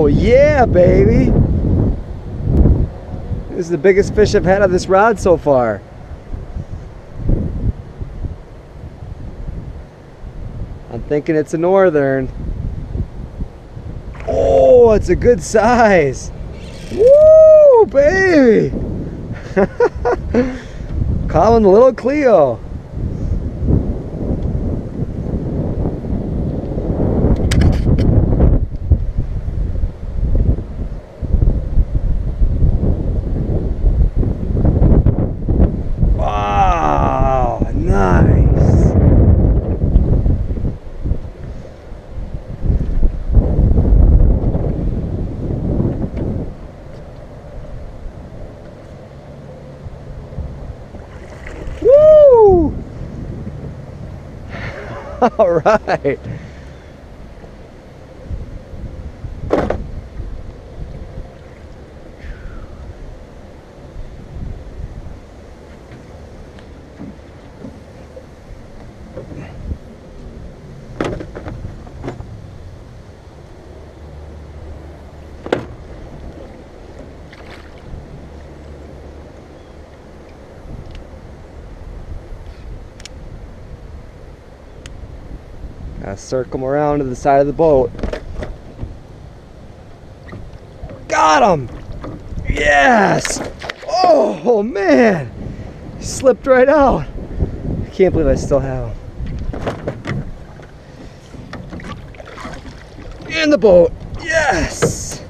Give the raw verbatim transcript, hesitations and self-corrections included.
Oh yeah, baby. This is the biggest fish I've had on this rod so far. I'm thinking it's a northern. Oh, it's a good size. Woo, baby. Calling the little Cleo. Wow, nice. Woo! All right. Gotta circle him around to the side of the boat. Got him! Yes! Oh man! He slipped right out. I can't believe I still have him. In the boat. Yes!